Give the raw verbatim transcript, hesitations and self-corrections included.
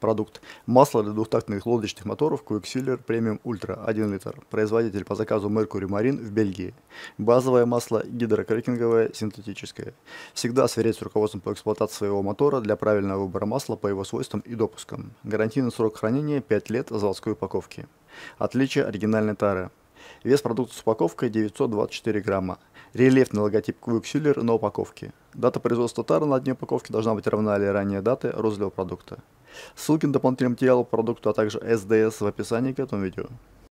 Продукт. Масло для двухтактных лодочных моторов Quicksealer Premium Ultra один литр. Производитель по заказу Mercury Marine в Бельгии. Базовое масло гидрокрекинговое синтетическое. Всегда сверять с руководством по эксплуатации своего мотора для правильного выбора масла по его свойствам и допускам. Гарантийный срок хранения пять лет заводской упаковки. Отличие оригинальной тары. Вес продукта с упаковкой девятьсот двадцать четыре грамма. Рельефный логотип Quicksealer на упаковке. Дата производства тары на дне упаковки должна быть равна или ранее даты розлива продукта. Ссылки на дополнительные материалы по продукту, а также эс дэ эс в описании к этому видео.